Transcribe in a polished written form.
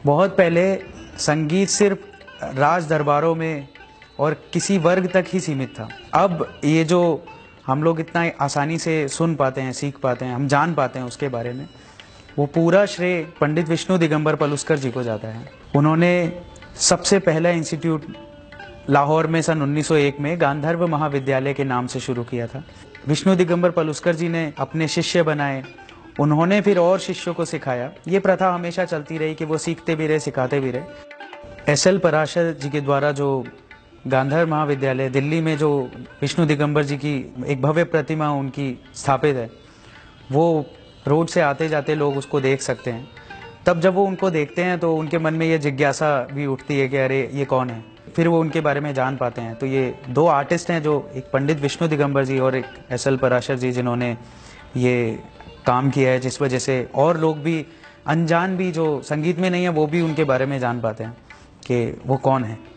बहुत पहले संगीत सिर्फ राज दरबारों में और किसी वर्ग तक ही सीमित था। अब ये जो हम लोग इतना आसानी से सुन पाते हैं, सीख पाते हैं, हम जान पाते हैं उसके बारे में, वो पूरा श्रेय पंडित विष्णु दिगंबर पलुस्कर जी को जाता है। उन्होंने सबसे पहला इंस्टीट्यूट लाहौर में सन 1901 में गांधर्व महाविद्यालय के नाम से शुरू किया था। विष्णु दिगंबर पलुस्कर जी ने अपने शिष्य बनाए, उन्होंने फिर और शिष्यों को सिखाया। ये प्रथा हमेशा चलती रही कि वो सीखते भी रहे, सिखाते भी रहे। एस.एल. पराशर जी के द्वारा जो गांधर्व महाविद्यालय दिल्ली में जो विष्णु दिगंबर जी की एक भव्य प्रतिमा उनकी स्थापित है, वो रोड से आते जाते लोग उसको देख सकते हैं। तब जब वो उनको देखते हैं तो उनके मन में ये जिज्ञासा भी उठती है कि अरे ये कौन है, फिर वो उनके बारे में जान पाते हैं। तो ये दो आर्टिस्ट हैं, जो एक पंडित विष्णु दिगंबर जी और एक एस.एल. पराशर जी, जिन्होंने ये काम किया है, जिस वजह से और लोग भी अनजान भी जो संगीत में नहीं है वो भी उनके बारे में जान पाते हैं कि वो कौन है।